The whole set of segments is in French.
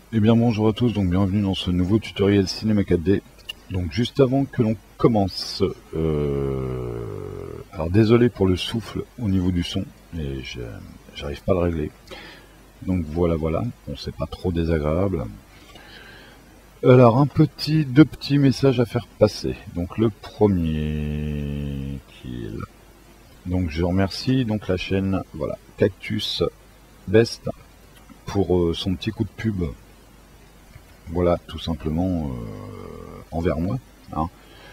Eh bien bonjour à tous, donc bienvenue dans ce nouveau tutoriel Cinéma 4D. Donc juste avant que l'on commence, alors désolé pour le souffle au niveau du son, mais j'arrive pas à le régler. Donc voilà, bon c'est pas trop désagréable. Alors deux petits messages à faire passer. Donc le premier qui est là. Donc je remercie donc la chaîne voilà Cactus Best pour son petit coup de pub. Voilà, tout simplement envers moi. Hein.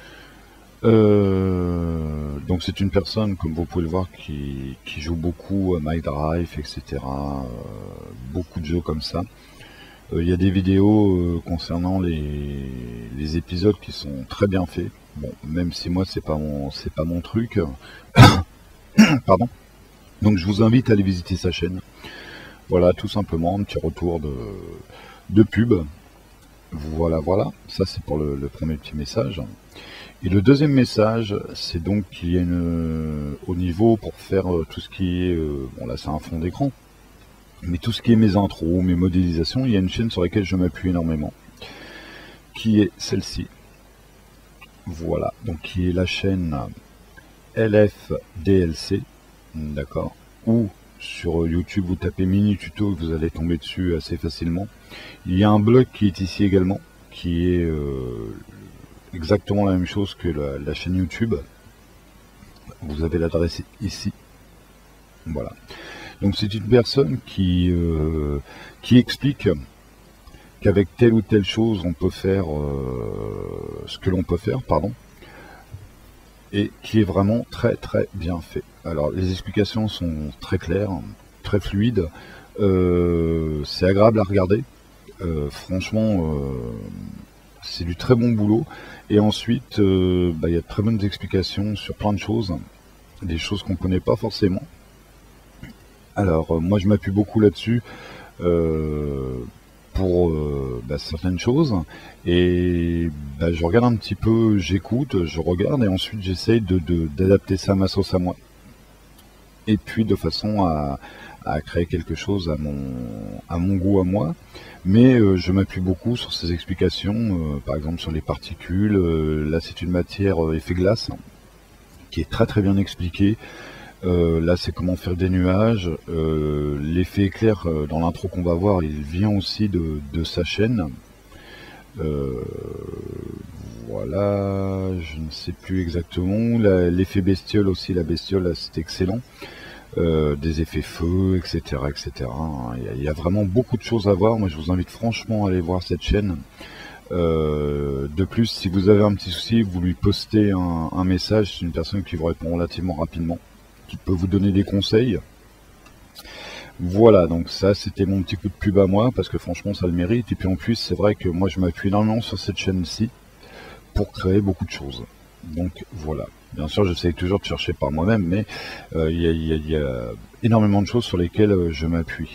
Donc c'est une personne, comme vous pouvez le voir, qui joue beaucoup à My Drive, etc. Beaucoup de jeux comme ça. Il y a des vidéos concernant les épisodes qui sont très bien faits. Bon, même si moi c'est pas mon truc. Pardon. Donc je vous invite à aller visiter sa chaîne. Voilà, tout simplement, un petit retour de pub. Voilà, ça c'est pour le premier petit message. Et le deuxième message, c'est donc qu'il y a au niveau pour faire tout ce qui est, bon là c'est un fond d'écran, mais tout ce qui est mes intros, mes modélisations, il y a une chaîne sur laquelle je m'appuie énormément, qui est celle-ci. Voilà, donc qui est la chaîne LFDLC, d'accord, ou sur YouTube vous tapez mini tuto, vous allez tomber dessus assez facilement. Il y a un blog qui est ici également, qui est exactement la même chose que la chaîne YouTube. Vous avez l'adresse ici. Voilà. Donc c'est une personne qui explique qu'avec telle ou telle chose on peut faire ce que l'on peut faire, pardon, et qui est vraiment très bien fait. Alors les explications sont très claires, très fluides, c'est agréable à regarder. Franchement, c'est du très bon boulot. Et ensuite, il y a de très bonnes explications sur plein de choses, des choses qu'on ne connaît pas forcément. Alors, moi, je m'appuie beaucoup là-dessus pour certaines choses. Et je regarde un petit peu, j'écoute, je regarde, et ensuite j'essaye d'adapter ça à ma sauce à moi. Et puis de façon à créer quelque chose à mon goût à moi. Mais je m'appuie beaucoup sur ces explications, par exemple sur les particules. Là c'est une matière effet glace qui est très bien expliquée. Là c'est comment faire des nuages. L'effet éclair dans l'intro qu'on va voir, il vient aussi de sa chaîne. Voilà, je ne sais plus exactement. L'effet bestiole aussi, la bestiole, c'est excellent. Des effets feu, etc. Il y a vraiment beaucoup de choses à voir. Moi, je vous invite franchement à aller voir cette chaîne. De plus, si vous avez un petit souci, vous lui postez un message. C'est une personne qui vous répond relativement rapidement, qui peut vous donner des conseils. Voilà, donc ça, c'était mon petit coup de pub à moi, parce que franchement, ça le mérite. Et puis en plus, c'est vrai que moi, je m'appuie énormément sur cette chaîne-ci pour créer beaucoup de choses. Donc voilà. Bien sûr, j'essaie toujours de chercher par moi-même, mais il y a énormément de choses sur lesquelles je m'appuie.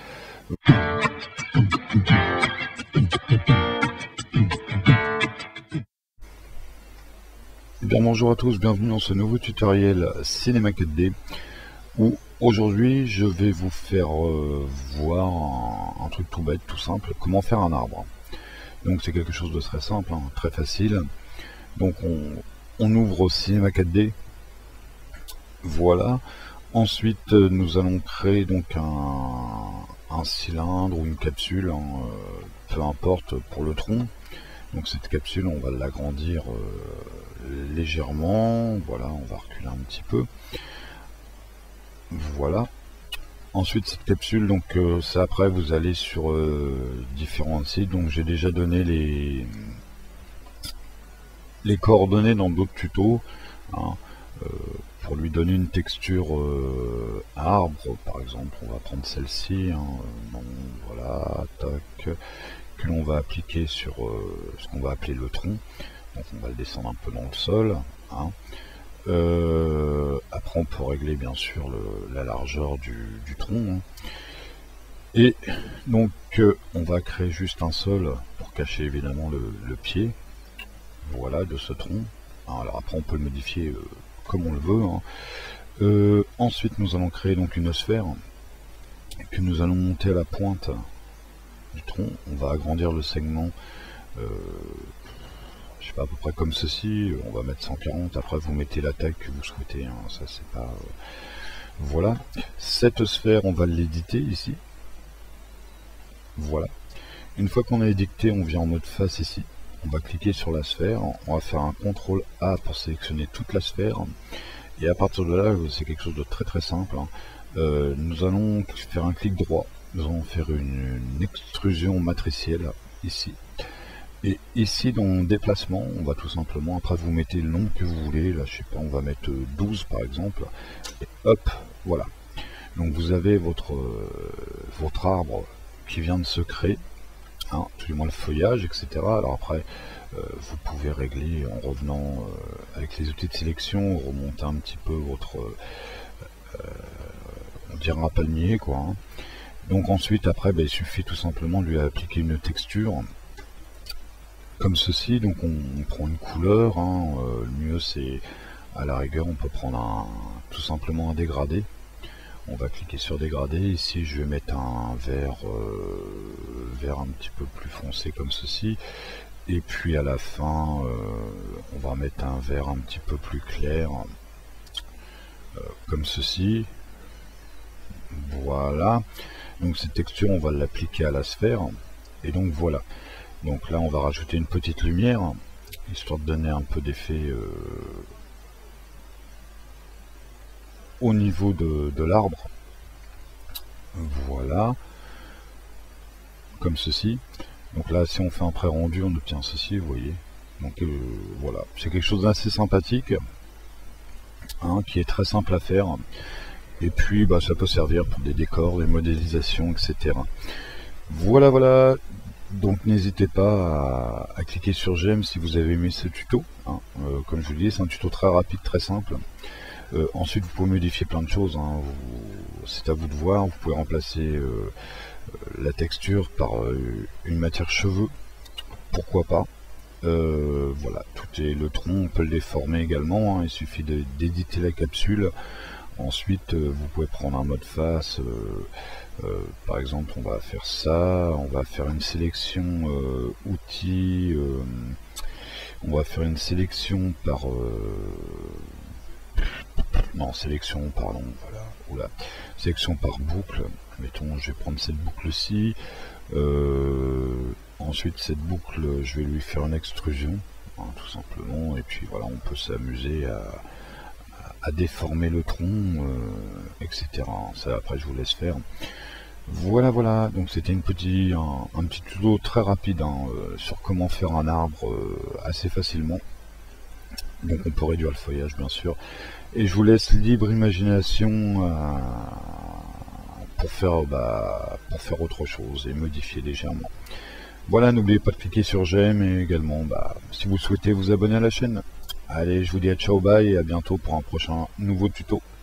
Eh bien, bonjour à tous, bienvenue dans ce nouveau tutoriel Cinéma 4D, où aujourd'hui je vais vous faire voir un truc tout bête, tout simple, comment faire un arbre. Donc c'est quelque chose de très simple, hein, très facile. Donc on ouvre Cinéma 4D, voilà. Ensuite nous allons créer donc un cylindre ou une capsule, hein, peu importe pour le tronc. Donc cette capsule on va l'agrandir légèrement, voilà, on va reculer un petit peu. Voilà. Ensuite cette capsule, donc ça après vous allez sur différents sites, donc j'ai déjà donné les coordonnées dans d'autres tutos, hein, pour lui donner une texture arbre par exemple. On va prendre celle-ci, hein, voilà, tac, que l'on va appliquer sur ce qu'on va appeler le tronc. Donc on va le descendre un peu dans le sol, hein. Après on peut régler bien sûr la largeur du tronc, hein. Et donc on va créer juste un sol pour cacher évidemment le pied, voilà, de ce tronc. Alors après on peut le modifier comme on le veut, hein. Ensuite nous allons créer donc une sphère que nous allons monter à la pointe du tronc. On va agrandir le segment, je sais pas, à peu près comme ceci. On va mettre 140. Après, vous mettez la taille que vous souhaitez, hein. Ça, c'est pas... Voilà. Cette sphère, on va l'éditer ici. Voilà. Une fois qu'on a édité, on vient en mode face ici. On va cliquer sur la sphère. On va faire un CTRL A pour sélectionner toute la sphère. Et à partir de là, c'est quelque chose de très très simple, hein. Nous allons faire un clic droit. Nous allons faire une extrusion matricielle ici. Et ici, dans déplacement, on va tout simplement, après vous mettez le nom que vous voulez. Là, je sais pas, on va mettre 12 par exemple. Et hop, voilà. Donc vous avez votre arbre qui vient de se créer, hein, tout du moins le feuillage, etc. Alors après, vous pouvez régler en revenant avec les outils de sélection, remonter un petit peu votre, on dirait un palmier, quoi, hein. Donc ensuite, après, il suffit tout simplement de lui appliquer une texture, comme ceci. Donc on prend une couleur, hein, le mieux c'est, à la rigueur, on peut prendre tout simplement un dégradé. On va cliquer sur dégradé. Ici, je vais mettre un vert, vert un petit peu plus foncé comme ceci. Et puis à la fin, on va mettre un vert un petit peu plus clair, comme ceci. Voilà. Donc cette texture, on va l'appliquer à la sphère. Et donc voilà. Donc là, on va rajouter une petite lumière, histoire de donner un peu d'effet au niveau de l'arbre. Voilà, comme ceci. Donc là, si on fait un pré-rendu, on obtient ceci, vous voyez. Donc voilà, c'est quelque chose d'assez sympathique, hein, qui est très simple à faire. Et puis ça peut servir pour des décors, des modélisations, etc. Voilà, voilà. Donc n'hésitez pas à cliquer sur j'aime si vous avez aimé ce tuto, hein. Comme je vous dis, c'est un tuto très rapide, très simple. Ensuite, vous pouvez modifier plein de choses, hein. C'est à vous de voir. Vous pouvez remplacer la texture par une matière cheveux, pourquoi pas. Voilà, tout est le tronc, on peut le déformer également, hein. Il suffit d'éditer la capsule. Ensuite, vous pouvez prendre un mode face. Par exemple, on va faire ça. On va faire une sélection outils. On va faire une sélection par non, sélection, pardon, voilà, oula, sélection par boucle. Mettons, je vais prendre cette boucle-ci. Ensuite, cette boucle, je vais lui faire une extrusion, hein, tout simplement. Et puis voilà, on peut s'amuser à déformer le tronc, etc. Ça, après, je vous laisse faire. Voilà, voilà. Donc, c'était un petit tuto très rapide, hein, sur comment faire un arbre assez facilement. Donc, on peut réduire le feuillage, bien sûr. Et je vous laisse libre imagination pour faire autre chose et modifier légèrement. Voilà, n'oubliez pas de cliquer sur j'aime et également si vous souhaitez vous abonner à la chaîne. Allez, je vous dis à ciao, bye et à bientôt pour un prochain nouveau tuto.